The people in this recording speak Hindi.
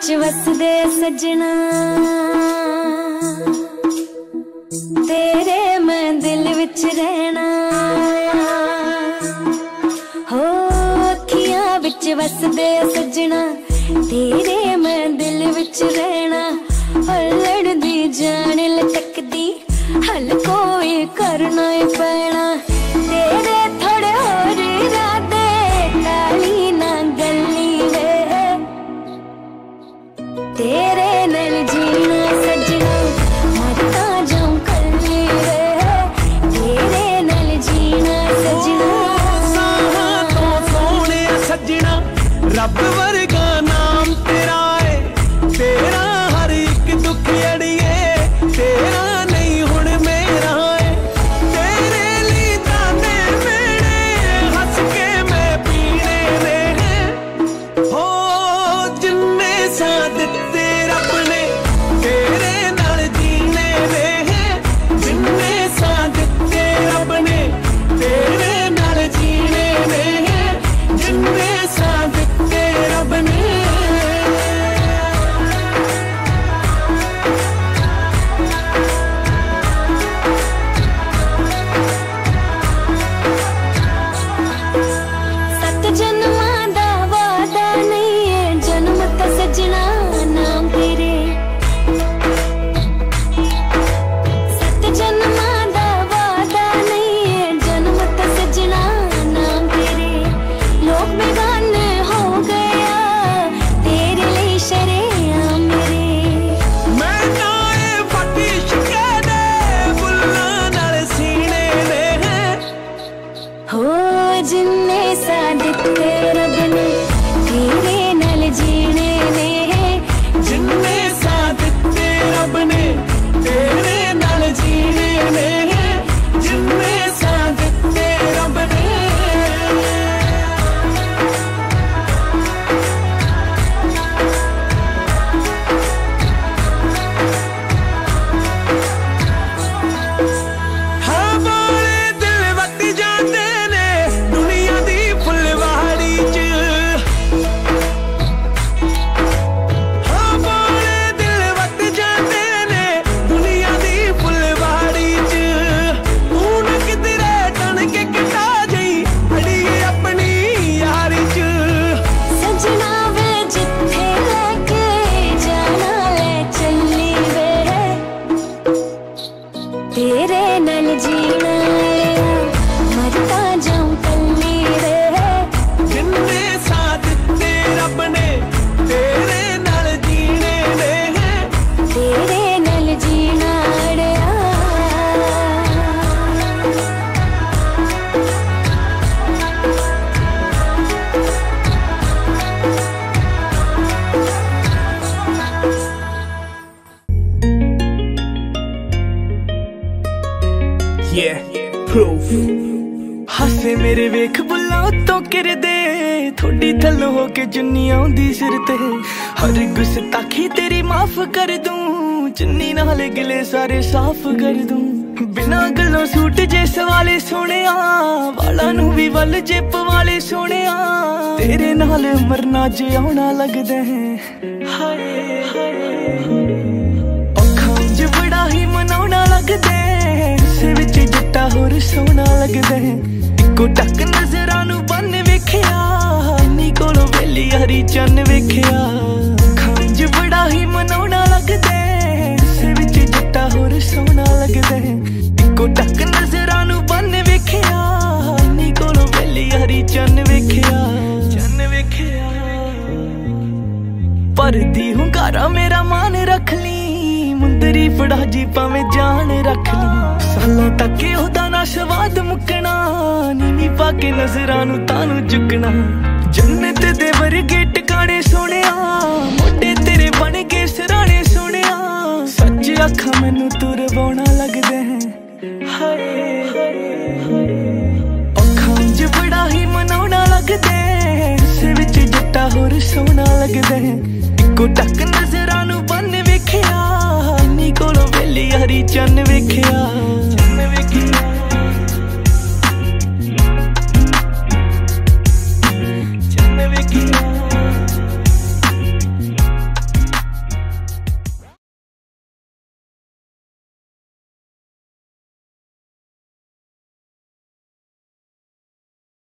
विच वसदे सजना, तेरे मैं दिल विच रहना। हो अखियां विच वसदे सजना, तेरे मैं दिल विच रहना। हल्लड़ दी जान लटकदी, हल कोई करना ही पैना। तेरे थोड़े होर इरादे, काली ना गली वे, तेरे नाल जीना सजना, मरता जाऊं कल्ली वे, तेरे नाल जीना सजना। तो सोने सजना, रब वर्गा नाम तेरा है, तेरा हर एक दुख अड़िए, तेरा नहीं हुण मेरा है। तेरे लिए ताने मेरे हंस के मैं पीने ने, हो जिन्ने साथ दिते रब ने, तेरे नाल जीने ने, जिन्ने साथ दिते रब ने, तेरे नाल जीने ने, जिन्ने साथ दिते रब ने। सत जन्मां दा वादा नहीं है, जन्म ता सजना नाम तेरे। सत जन्मां दा वादा नहीं है, जन्म ता सजना नाम तेरे। लोग बेगाने हो गया, तेरे लिए शरेआम मेरे। मैं नाए फकीश के दे, बुल्ला नाल सीने ने, हो जिन्ने साथ दिते रब ने, तेरे नाल जीने ने, जिन्ने साथ दिते रब ने, तेरे नाल जीने ने, जिन्ने साथ दिते रब ने। हाँ बाले दिल वट जाते ने, दुनिया दी फुलवाड़ी च। हाँ बाले दिल वट जाते ने, दुनिया दी फुलवाड़ी च। हूं किधरे टन के किटा जई, अड़िए अपनी यारी च। सजना वे जिथे लेके जाना ले चली वे, तेरे नाल जीना लिया, मरता जाऊं कल्ली वे, जिन्ने साथ दिते रब ने, तेरे नाल जीने ने, तेरे नाल जीना अड़िया। Yeah, proof। हासे मेरे वेख बुल्ला उत्तों किरदे, थोड़ी थल्लों होके चुन्नी आउंदी सिर ते। हर गुस्ताखी तेरी माफ कर दूं, चुन्नी नाल गिले सारे साफ कर दूं। बिना गल्लों सूट जे सवाले सोहणिया, वालां नूं भी वल जे पवाले सोहणिया। तेरे नाल मरना जे आउणा लगदा है, हाय अखां च बड़ा ही मनाउणा लगदा है। उस विच जट्टा होर सोहना लगदा है, इक्को टक नज़रां नूं बन वेखिया, नी कोलों वेली हरी चन्न वेखिया। अखां च बड़ा ही मनाउणा लगदा है, उस विच जट्टा होर सोहना लगदा है, इक्को टक नज़रां नूं बन वेखिया, नी कोलों वेली हरी चन्न वेखिया, चन्न वेखिया। परदी हुंकारा मेरा मान रख ली, मुंदरी फड़ा जी भावें जान रख ली। सालों तक ओहदा ना स्वाद मुकना, नीवी पाके नजरां नूं तानू चुकना। जन्नत दे वर्गे टिकाणे सोहणिया, मोढे तेरे बन के सराणे सोहणिया। सच आखां मैनू तू रवाउणा लगदा है, हाय अखां च बड़ा ही मनाउणा लगदा है। उस विच जट्टा होर सोहना लगदा है, इक्को टक नज़रां